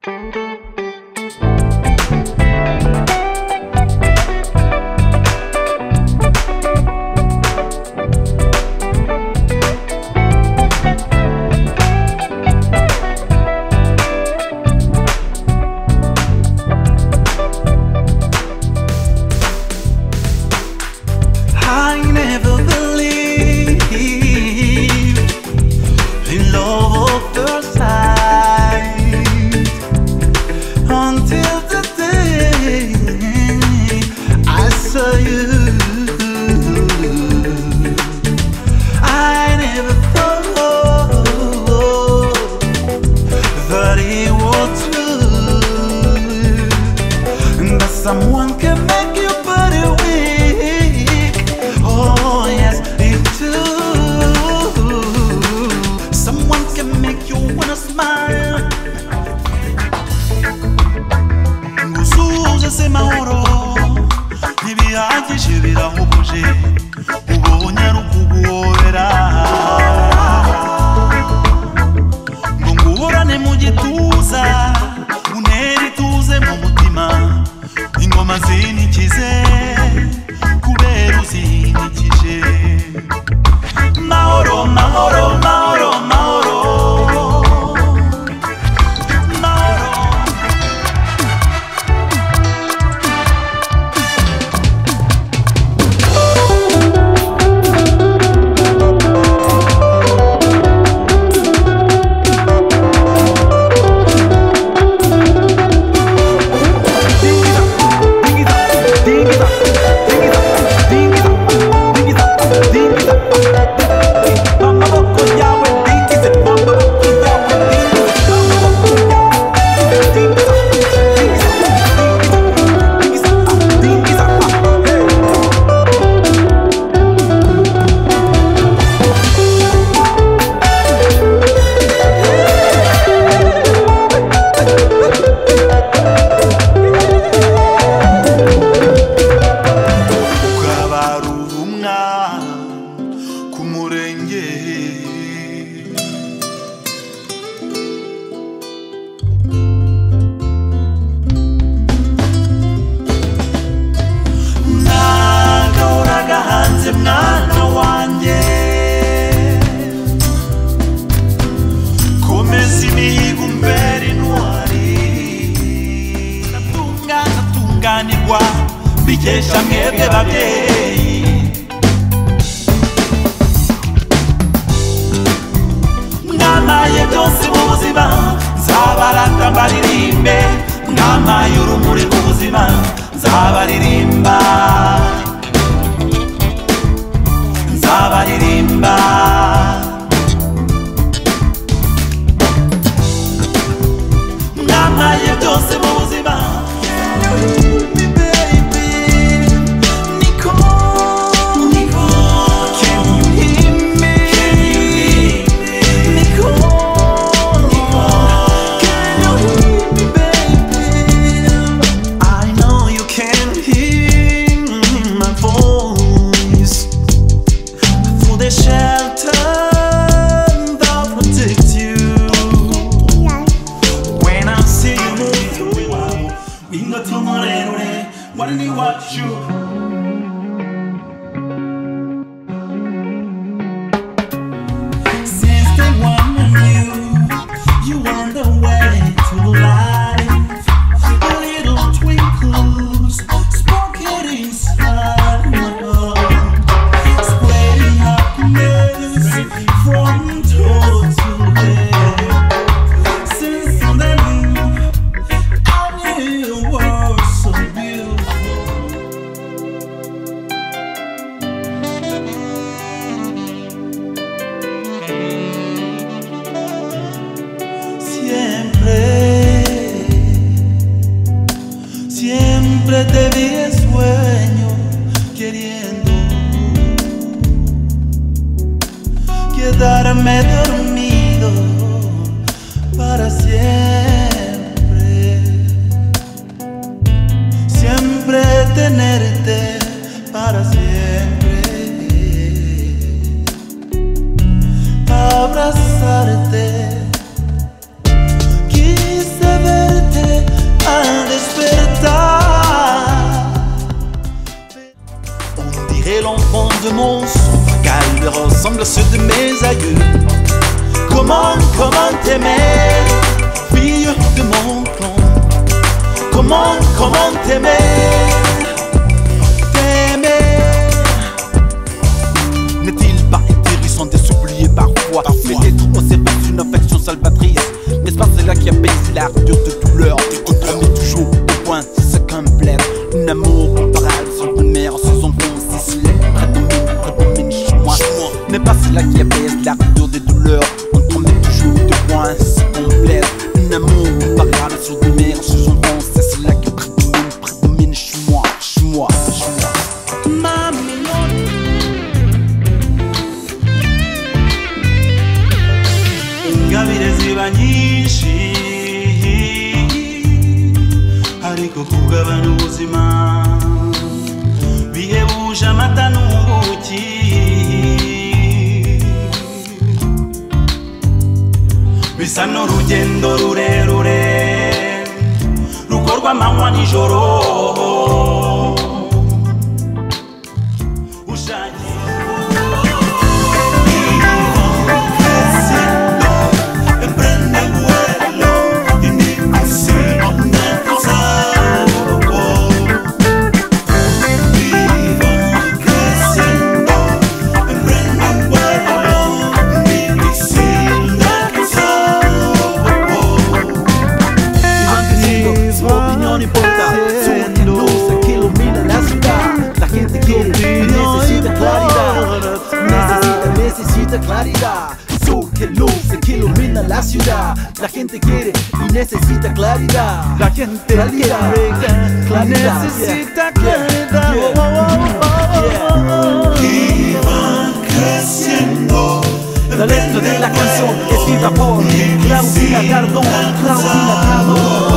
Someone can make your body weak. Oh yes, it too. Someone can make you wanna smile. Ngusuze se mahoro ntibihagije birahuguje ubonye ari ukuguhobera ngo nguhorane mu gituza untere ituze mu mutima. Ingoma zinikize kubera uzinikije. Mahoro, mahoro, mahoro, mahoro, mahoro. Bikesha mwebwe babyeyi mwamaye byose mu buzima nzabarata mbaririmbe mwamaye urumuri rw'ubuzima nzabaririmba nzabaririmba mwamaye byose mu buzima. Why didn't he watch you? Since day one you on the way to life. A little twinkles sparkled inside my heart, spreading happiness from toe to head. Since then I knew you were so beautiful. tes aïeux. Comment t'aimer, fille de mon clan? Comment t'aimer? N'est-il pas intéressant de s'oublier parfois? Peut-être on s'est pas une affection salvatrice, mais c'est pas celle-là qui apaise l'ardeur de douleur. On met toujours au point, c'est ce qu'on me plaît. Un amour comparable, sans une mère, sans son bon, c'est cela prédomine chez moi. Mais pas celle-là qui apaise l'ardeur des douleurs. On met toujours au point, c'est ce qu'on me plaît. Un amour comparable, sans une mère, sans son bon, c'est cela qui prédomine chez moi. ingabire ziba nyinshi ariko kugabana ubuzima bihebuje amata n'ubuki. Bisa n'urugendo rurerure rukorwa amanywa n'ijoro. Necesita claridad, sol que luce, que ilumina la ciudad. La gente quiere y necesita claridad. La gente quiere claridad, necesita claridad. Y van creciendo. La letra de la canción es escrita por Claudina Cardón.